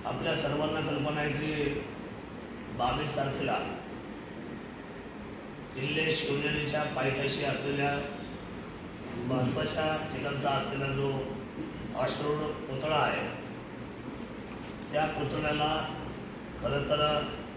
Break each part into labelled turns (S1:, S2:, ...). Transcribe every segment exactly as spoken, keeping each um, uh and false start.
S1: आपल्या सर्वांना कल्पना आहे की बावीस तारखेला किल्ले शिवनेरीच्या पायथ्याशी असलेल्या महत्त्वाच्या ठिकाणचा असलेला जो अश्रू पुतळा आहे त्या पुतळ्याला खरं तर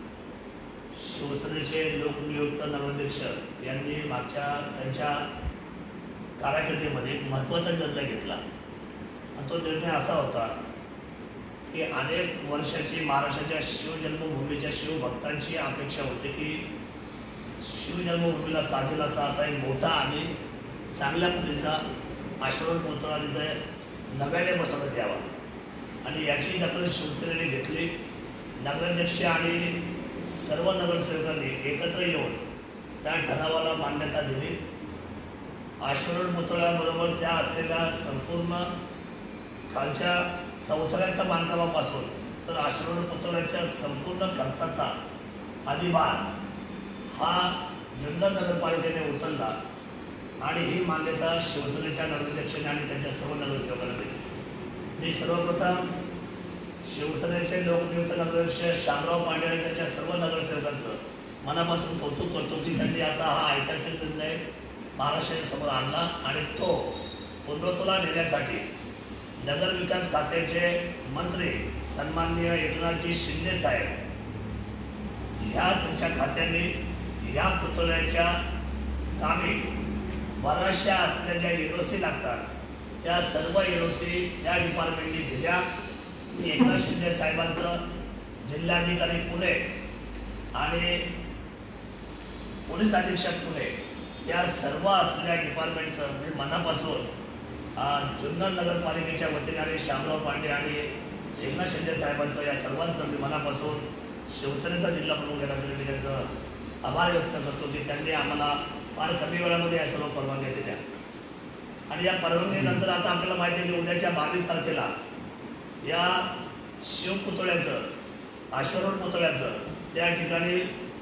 S1: शिवसेनेचे लोकनियुक्त नगराध्यक्ष यांनी मागच्या त्यांच्या कारकिर्दीमध्ये एक महत्त्वाचा निर्णय घेतला आणि तो निर्णय असा होता की अनेक वर्षाची महाराष्ट्राच्या शिवजन्मभूमीच्या शिवभक्तांची अपेक्षा होती की शिवजन्मभूमीला साजेल असा असा एक मोठा आणि चांगल्या पद्धतीचा आश्रम पुतळा तिथे नव्याने बसवण्यात यावा आणि याची दखल शिवसेनेने घेतली। नगराध्यक्ष आणि सर्व नगरसेवकांनी एकत्र येऊन त्या ठरावाला मान्यता दिली। आश्रम पुतळ्याबरोबर त्या असलेल्या संपूर्ण खालच्या चौथऱ्याच्या बांधकामापासून तर आश्रम पुतळ्याच्या संपूर्ण खर्चाचा अधिभार हा जुन्नर नगरपालिकेने उचलला आणि ही मान्यता शिवसेनेच्या नगराध्यक्षांनी आणि त्यांच्या सर्व नगरसेवकांना दिली। मी सर्वप्रथम शिवसेनेचे लोकनियुक्त नगराध्यक्ष शामराव पांडे आणि त्यांच्या सर्व नगरसेवकांचं मनापासून कौतुक करतो की त्यांनी असा हा ऐतिहासिक निर्णय महाराष्ट्रासमोर आणला आणि तो पूर्णत्वाला नेण्यासाठी नगर विकास खात्याचे मंत्री सन्माननीय एकनाथजी शिंदे साहेब ह्या त्यांच्या खात्याने या पुतळ्याच्या कामी बऱ्याचशा असलेल्या ज्या एनओसी लागतात त्या सर्व एनओसी त्या डिपार्टमेंटनी दिल्या। मी एकनाथ शिंदे साहेबांचं जिल्हाधिकारी पुणे आणि पोलीस अधीक्षक पुणे या सर्व असलेल्या डिपार्टमेंटचं मी मनापासून जुन्नर नगरपालिकेच्या वतीने आणि शामराव पांडे आणि एकनाथ शिंदे साहेबांचं या सर्वांचं मी मनापासून शिवसेनेचा जिल्हा प्रमुख यांना तरी मी त्यांचं आभार व्यक्त करतो की त्यांनी आम्हाला फार कमी वेळामध्ये या सर्व परवानग्या दिल्या आणि या परवानगीनंतर आता आपल्याला माहिती आहे की उद्याच्या बावीस तारखेला या शिवपुतळ्याचं आश्वरण पुतळ्याचं त्या ठिकाणी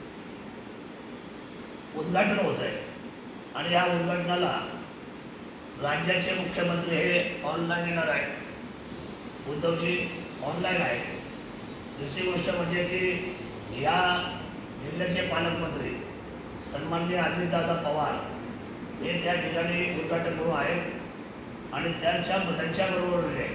S1: उद्घाटन होत आहे आणि या उद्घाटनाला राज्याचे मुख्यमंत्री हे ऑनलाईन येणार आहेत। उद्धवजी ऑनलाईन आहे। दुसरी गोष्ट म्हणजे की या जिल्ह्याचे पालकमंत्री सन्माननीय अजितदादा पवार हे त्या ठिकाणी उद्घाटन करू आहेत आणि त्याच्या त्यांच्याबरोबरीने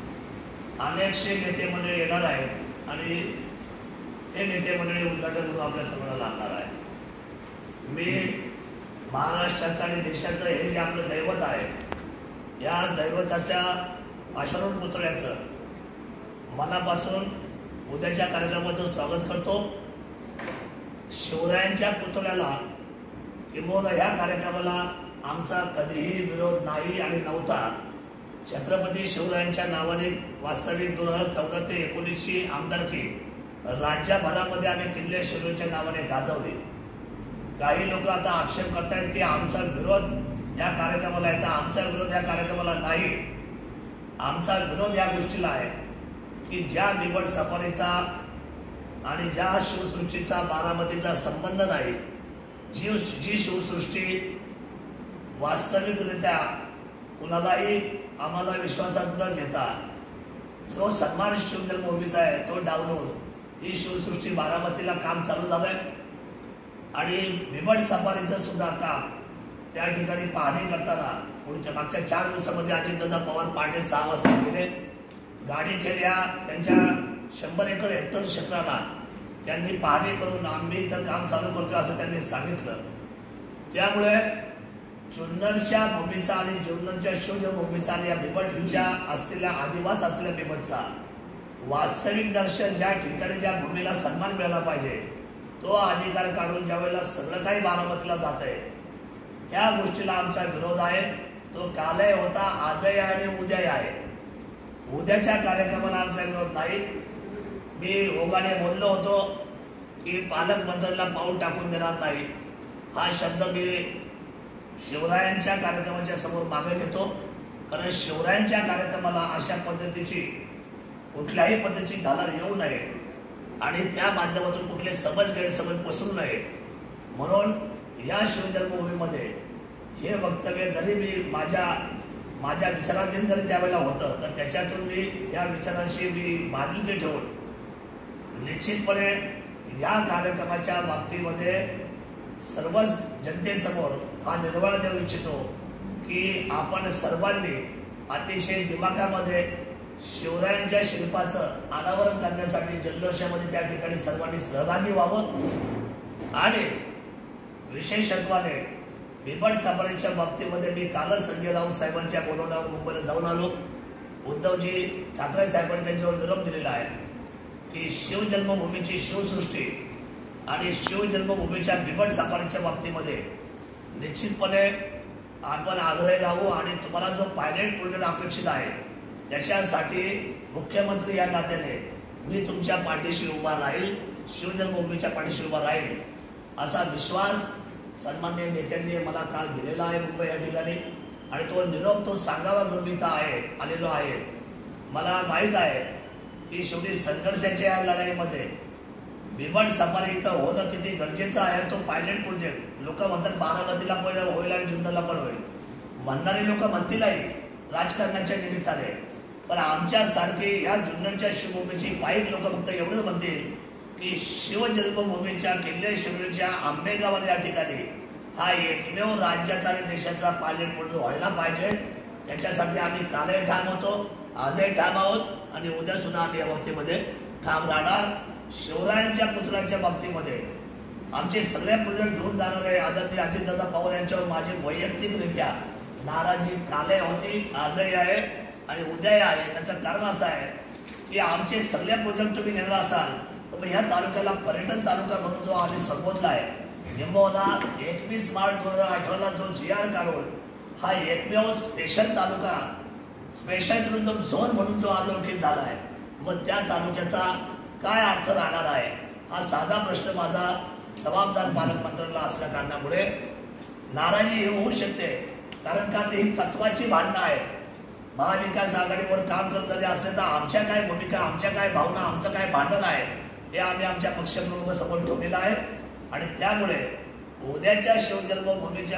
S1: अनेकशे नेते मंडळी येणार आहेत आणि ते नेते मंडळी उद्घाटन करून आपल्या सर्वांना लागणार आहे। मी महाराष्ट्राचं आणि देशाचं हे जे आपलं दैवत आहे या दैवताच्या आश्रम पुतळ्याचं मनापासून उद्याच्या कार्यक्रमाचं स्वागत करतो। शिवरायांच्या पुतळ्याला किंबहुना ह्या कार्यक्रमाला आमचा कधीही विरोध नाही आणि नव्हता। छत्रपती शिवरायांच्या नावाने वास्तविक दोन हजार चौदा ते एकोणीसची आमदारकी राज्यभरामध्ये आम्ही किल्ले शिवरायांच्या नावाने गाजवली। काही लोक आता आक्षेप करतायत की आमचा विरोध या कार्यक्रमाला आहे, तर आमचा विरोध या कार्यक्रमाला नाही। आमचा विरोध या गोष्टीला आहे की ज्या बिबट सफारीचा आणि ज्या शिवसृष्टीचा बारामतीचा संबंध नाही, जी जी शिवसृष्टी वास्तविकरित्या कुणालाही आम्हाला विश्वासात न घेता जो सन्मान शिवजन्मभूमीचा आहे तो डावलून ही शिवसृष्टी बारामतीला काम चालू झालंय आणि बिबट सफारीचं सुद्धा काम त्या ठिकाणी पाहणी करताना पुढच्या मागच्या चार दिवसामध्ये अजितदादा पवार पहाटे सहा वाजता गेले, गाडी केल्या त्यांच्या शंभर एकर हेक्टर क्षेत्राला त्यांनी पाहणी करून आम्ही इथं काम चालू करतो असं त्यांनी सांगितलं। त्यामुळे जुन्नरच्या भूमीचा आणि जुन्नरच्या शिवजन्मभूमीचा आणि या बिबटच्या असलेल्या आदिवास असलेल्या बिबटचा वास्तविक दर्शन ज्या ठिकाणी ज्या भूमीला सन्मान मिळाला पाहिजे तो अधिकार काढून ज्या वेळेला सगळं काही बारामतीला जात आहे त्या गोष्टीला आमचा विरोध आहे। तो कालही होता, आजही आहे आणि उद्याही आहे। उद्याच्या कार्यक्रमाला आमचा विरोध नाही। मी ओघाने बोललो होतो की पालकमंत्र्यांना पाऊल टाकून देणार नाही हा शब्द मी शिवरायांच्या कार्यक्रमाच्या समोर मागे घेतो, कारण शिवरायांच्या कार्यक्रमाला अशा पद्धतीची कुठल्याही पद्धतीची झालर येऊ नये आणि त्या माध्यमातून कुठले समज गैरसमज पसरू नये म्हणून या शिवजन्मभूमीमध्ये हे वक्तव्य जरी मी माझ्या माझ्या विचाराधीन जरी त्यावेळेला होतं तर त्याच्यातून मी या विचारांशी मी बांधिलकी ठेवून निश्चितपणे या कार्यक्रमाच्या बाबतीमध्ये सर्वच जनतेसमोर हा निर्वाळा देऊ इच्छितो की आपण सर्वांनी अतिशय दिमाखामध्ये शिवरायांच्या शिल्पाचं अनावरण करण्यासाठी जल्लोषामध्ये त्या ठिकाणी सर्वांनी सहभागी व्हावं। आणि विशेषत्वाने बिबट सापळेच्या बाबतीमध्ये मी कालच संजय राऊत साहेबांच्या बोलवण्यावर मुंबईला जाऊन आलो। उद्धवजी ठाकरे साहेबांनी त्यांच्यावर निरोप दिलेला आहे की शिवजन्मभूमीची शिवसृष्टी आणि शिवजन्मभूमीच्या बिबट सापळेच्या बाबतीमध्ये निश्चितपणे आपण आग्रही राहू आणि तुम्हाला जो पायलट प्रोजेक्ट अपेक्षित आहे त्याच्यासाठी मुख्यमंत्री या नात्याने मी तुमच्या पाठीशी उभा राहील, शिवजन्मभूमीच्या पाठीशी उभा राहील असा विश्वास सन्माननीय नेत्यांनी मला काल दिलेला आहे मुंबई या ठिकाणी। आणि तो निरोप तो सांगावा गरजेचा आहे आलेलो आहे। मला माहीत आहे की शेवटी संघर्षाच्या या लढाईमध्ये बिबट सफारी इथं होणं किती गरजेचं आहे। तो पायलट प्रोजेक्ट लोक म्हणतात बारामतीला पण होईल आणि जुन्नरला पण होईल, म्हणणारे लोक म्हणतीलही राजकारणाच्या निमित्ताने, पण आमच्यासारखी या जुन्नरच्या शिवभूमीची पाईक लोक फक्त एवढंच म्हणतील की शिवजन्मभूमीच्या किल्ले शिवरीच्या आंबेगाव या ठिकाणी हा एकमेव राज्याचा आणि देशाचा पायलट प्रोजेक्ट व्हायला पाहिजे। त्याच्यासाठी आम्ही कालही ठाम होतो, आजही ठाम आहोत आणि उद्या सुद्धा आम्ही या बाबतीमध्ये ठाम राहणार। शिवरायांच्या पुतळ्याच्या बाबतीमध्ये आमचे सगळे प्रोजेक्ट घेऊन जाणार आहे आदरणीय अजितदादा पवार यांच्यावर माझी वैयक्तिकरित्या नाराजी कालही होती, आजही आहे आणि उद्याही आहे। त्याचं कारण असं आहे की आमचे सगळे प्रोजेक्ट तुम्ही नेणार असाल तर मग ह्या तालुक्याला पर्यटन तालुका म्हणून जो आम्ही संबोधला आहे, निंबोना एकवीस मार्च दोन हजार अठराला जो जी आर काढून हा एकमेव special taluka special tourism zone म्हणून जो अधोरेखित झाला आहे, मग त्या तालुक्याचा काय अर्थ राहणार आहे हा साधा प्रश्न माझा जबाबदार पालकमंत्र्यांना असल्या कारणामुळे नाराजी होऊ शकते। कारण का ही तत्वाची भांडणं आहेत। महाविकास आघाडीवर काम करत जरी असले तर आमच्या काय भूमिका, आमच्या काय भावना, आमचं काय भांडण आहे हे आम्ही आमच्या पक्षप्रमुखासमोर ठेवलेलं आहे। आणि त्यामुळे उद्याच्या शिवजन्मभूमीच्या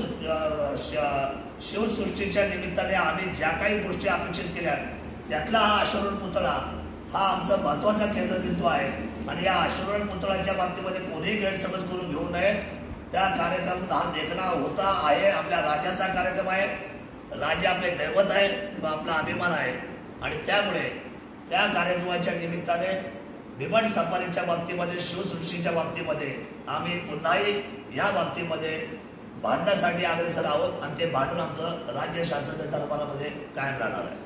S1: शिव शिवसृष्टीच्या निमित्ताने आम्ही ज्या काही गोष्टी अपेक्षित केल्या त्यातला हा अश्वरोहण पुतळा हा आमचा महत्वाचा केंद्रबिंदू आहे। आणि या अश्वरोहण पुतळ्याच्या बाबतीमध्ये कोणीही गैरसमज करून घेऊ नये। त्या कार्यक्रम हा देखणा होता आहे, आपल्या राजाचा कार्यक्रम आहे, राजे आपले दैवत आहे, तो आपला अभिमान आहे। आणि त्यामुळे त्या कार्यक्रमाच्या निमित्ताने बिबट सफारीच्या बाबतीमध्ये शिवसृष्टीच्या बाबतीमध्ये आम्ही पुन्हाही या बाबतीमध्ये भांडण्यासाठी अग्रेसर आहोत आणि ते भांडण आमचं राज्य शासनाच्या दरबारामध्ये कायम राहणार आहे।